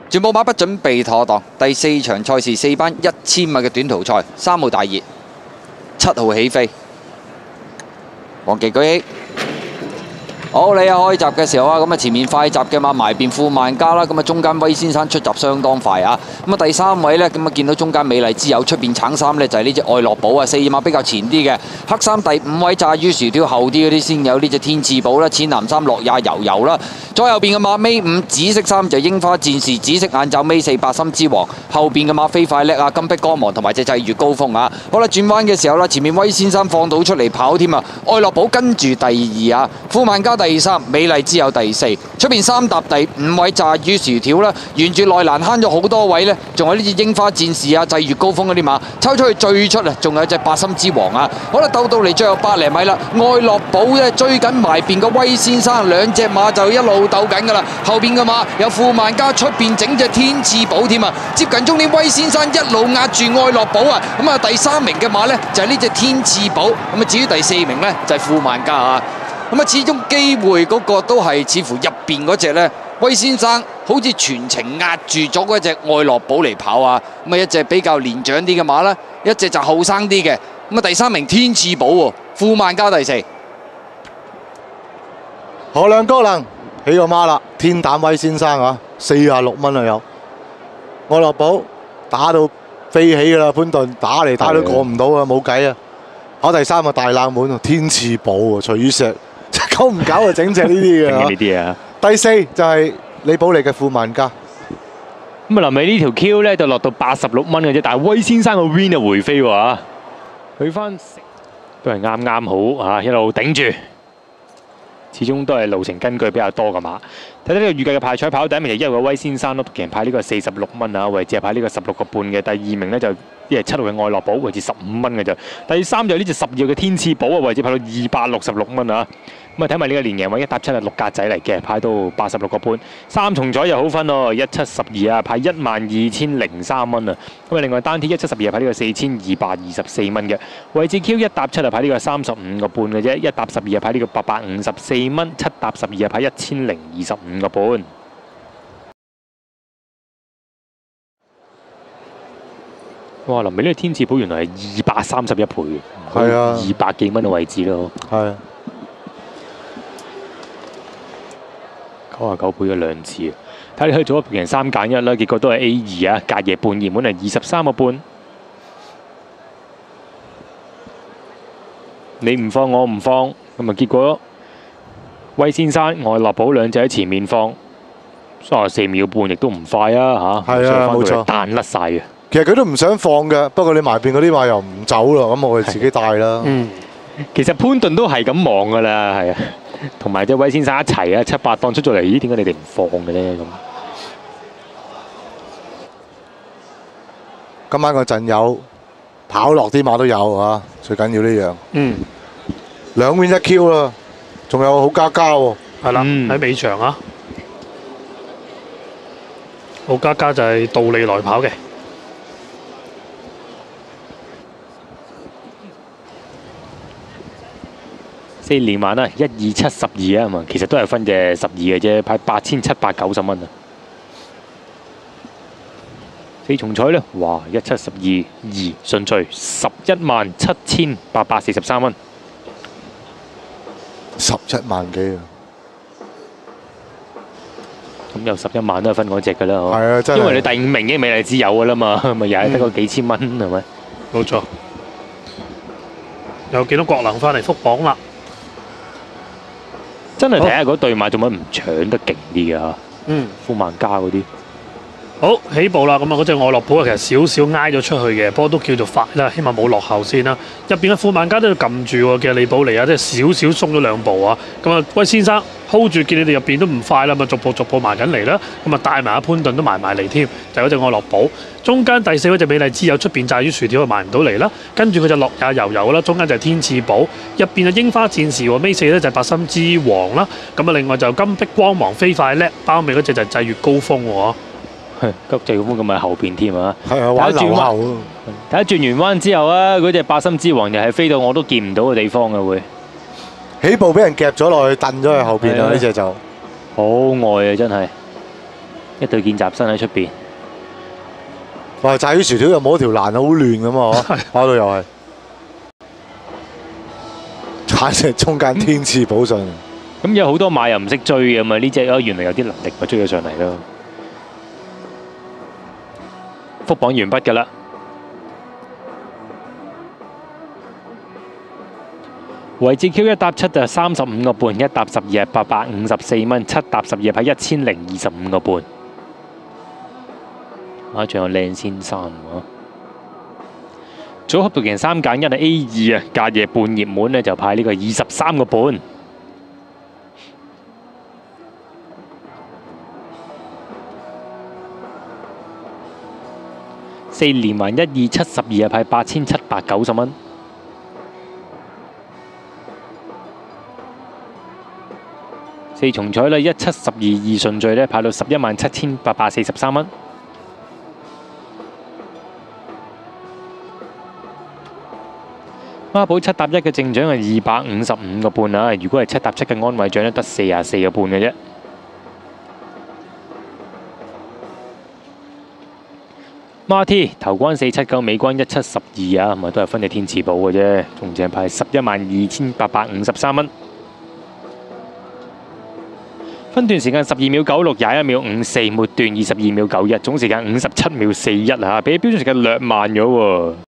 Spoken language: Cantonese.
全部馬不準備妥當。第4場賽事4班1000米嘅短途賽，3號大熱，7號起飛。黃旗舉起。好，你開閘嘅時候啊，咁啊前面快閘嘅馬埋邊富萬加啦，咁啊中間威先生出閘相當快啊，咁啊第3位呢，咁啊見到中間美麗之友，出邊橙衫呢，就係呢隻愛樂寶啊，4馬比較前啲嘅，黑衫第5位炸魚薯條後啲嗰啲先有呢隻天賜寶啦，淺藍衫落也油油啦，左右邊嘅馬尾5紫色衫就櫻花戰士，紫色眼罩尾4白心之王，後邊嘅馬飛快叻啊，金碧光芒同埋隻際遇高峰啊，好啦轉彎嘅時候啦，前面威先生放到出嚟跑添啊，愛樂寶跟住第2啊，富萬加第3，美麗之友第4，出邊3搭第5位炸魚薯條啦，沿住內欄慳咗好多位呢，仲有呢隻櫻花戰士啊、際遇高峰嗰啲馬，抽出去最出啊，仲有隻白心之王啊，好啦，鬥到嚟最後100零米啦，愛樂寶咧追緊埋邊個威先生，兩隻馬就一路鬥緊噶啦，後邊嘅馬有富萬加，出邊整隻天賜寶添啊，接近終點威先生一路壓住愛樂寶啊，咁啊第3名嘅馬呢，就係呢隻天賜寶，咁啊至於第4名呢，就係富萬加啊。咁啊，始終機會嗰個都係似乎入邊嗰隻呢，威先生好似全程壓住咗嗰隻愛樂寶嚟跑啊！咁啊，一隻比較年長啲嘅馬啦，一隻就後生啲嘅。咁啊，第3名天賜寶喎，富萬加第4。 何亮高能起個孖啦，天膽威先生啊，46蚊啊有。愛樂寶打到飛起噶啦，潘頓打嚟打都過唔到啊，冇計啊！考第3個大冷門啊，天賜寶喎，徐宇石。久唔久啊，整隻呢啲嘅。 呢啲啊。 第4就係李寶利嘅富萬加。 咁啊，臨尾呢條 Q 咧就落到86蚊嘅啫，但係威先生個 win 就回飛喎，去翻都係啱啱好啊，一路頂住。始終都係路程根據比較多嘅馬。睇睇呢個預計嘅派彩跑第1名就1號嘅威先生咯，其實派呢個46蚊啊，位置係派呢個16個半嘅。第2名呢就7號嘅愛樂寶，位置15蚊嘅啫。第3就係呢隻12號嘅天賜寶啊，位置派到266蚊啊。咁啊睇埋呢個連贏位1搭7係6格仔嚟嘅，派到86個半。3重彩又好分咯，1712啊，派12003蚊啊。咁啊另外單鐵1712派呢個4224蚊嘅，位置 Q 1搭7啊派呢個35個半嘅啫，1搭12啊派呢個854蚊，7搭12啊派1025個半。哇！臨尾呢個天賜寶原來係231倍， 係啊 ，200幾蚊嘅位置咯。 係。 99倍嘅兩次，睇你去做一贏3揀1啦，結果都係 A2啊，隔夜半熱門係23個半。你唔放我唔放，咁啊結果威先生、愛樂寶兩隻喺前面放，34秒半亦都唔快啊嚇。 係啊，冇錯， 彈甩晒嘅。 其實佢都唔想放嘅，不過你埋邊嗰啲馬又唔走啦，咁我哋自己帶啦。 嗯，其實潘頓都係咁望㗎啦，係啊。 同埋隻威先生一齊啊，7、8檔出咗嚟，咦？點解你哋唔放嘅咧？咁今晚個陣有跑落啲馬都有啊，最緊要呢樣。 嗯 ，2 win 1 Q 啦，仲有好加加喎。 係啦，喺尾場啊，好加加就係道利來跑嘅。 4連環啊，12712啊嘛，其實都係分隻12嘅啫，派8790蚊啊。4重彩咧，哇，17122順序117843蚊 ，11萬幾啊！ 咁有11萬都係分嗰隻㗎啦， 係啊，真係。 因為你第5名已經美麗之友㗎啦嘛，咪又係得個幾千蚊係咪？ 冇錯。又見到國能翻嚟復榜啦。 真係睇下嗰對馬做乜唔搶得勁啲嘅嚇？ 嗯， 富萬加嗰啲。 好起步啦，咁啊嗰隻愛樂寶啊，其實少少挨咗出去嘅，不過都叫做快啦，希望冇落後先啦。入邊嘅富萬加都要撳住喎，其實利寶尼啊，即係少少鬆咗2步啊。咁啊，威先生 hold 住，見你哋入邊都唔快啦，咪逐步埋緊嚟啦。咁啊，帶埋阿潘頓都埋嚟添，就嗰隻愛樂寶。中間第4嗰隻美麗之友出邊炸魚薯條埋唔到嚟啦，跟住佢就落也油油啦，中間就係天賜寶，入邊就櫻花戰士喎，尾4咧就係白心之王啦，咁啊另外就金碧光芒飛快叻，包尾嗰隻就係際遇高峰喎。 急際高峰咁喺後邊添啊！ 係啊，玩流後。 睇下轉完彎之後啊，嗰隻白心之王又係飛到我都見唔到嘅地方嘅會。 起步俾人夾咗落去，蹬咗去後邊啊！呢隻就好愛啊，真係。 一對見習生喺出邊。 哇！炸魚薯條又冇條欄好亂咁啊！打到又係，簡直中間天賜寶上嚟。 咁有好多馬又唔識追嘅嘛，呢只原來有啲能力，咪追咗上嚟咯。復榜完畢㗎啦。位置 Q 一搭7就35個半，一搭12係854蚊，7搭12係1025個半。啊，仲有靚先生喎。組合道型3揀1係 A2啊，隔夜半熱門咧就派呢個23個半。4連環1、2、7、12係派8790蚊。4重彩咧1、7、12二順序咧派到117843蚊。孖寶7搭1嘅正獎係255個半啊！如果係7搭7嘅安慰獎咧，得44個半嘅啫。孖 T 頭關479，尾關1712啊，咁啊都係分隻天賜寶嘅啫，仲淨係派112853蚊。分段時間12秒96， 21秒54，末段22秒91，總時間57秒41啊，比標準時間略慢咗喎。